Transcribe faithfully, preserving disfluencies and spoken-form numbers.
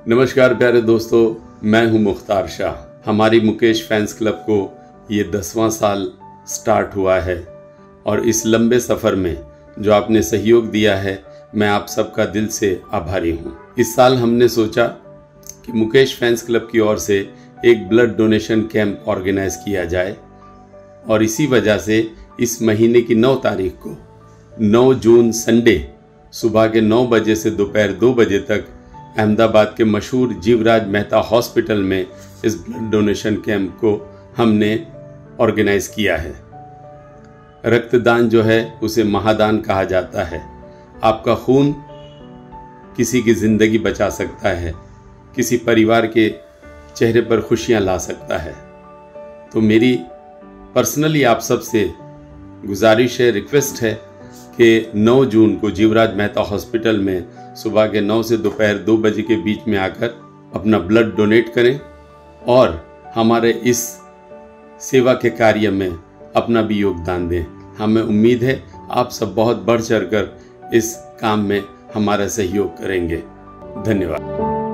नमस्कार प्यारे दोस्तों, मैं हूं मुख्तार शाह। हमारी मुकेश फैंस क्लब को ये दसवां साल स्टार्ट हुआ है और इस लंबे सफ़र में जो आपने सहयोग दिया है, मैं आप सबका दिल से आभारी हूं। इस साल हमने सोचा कि मुकेश फैंस क्लब की ओर से एक ब्लड डोनेशन कैंप ऑर्गेनाइज किया जाए और इसी वजह से इस महीने की नौ तारीख को नौ जून संडे सुबह के नौ बजे से दोपहर दो बजे तक अहमदाबाद के मशहूर जीवराज मेहता हॉस्पिटल में इस ब्लड डोनेशन कैंप को हमने ऑर्गेनाइज किया है। रक्तदान जो है उसे महादान कहा जाता है। आपका खून किसी की ज़िंदगी बचा सकता है, किसी परिवार के चेहरे पर खुशियां ला सकता है। तो मेरी पर्सनली आप सबसे गुजारिश है, रिक्वेस्ट है कि नौ जून को जीवराज मेहता हॉस्पिटल में सुबह के नौ से दोपहर दो बजे के बीच में आकर अपना ब्लड डोनेट करें और हमारे इस सेवा के कार्य में अपना भी योगदान दें। हमें उम्मीद है आप सब बहुत बढ़ चढ़कर इस काम में हमारा सहयोग करेंगे। धन्यवाद।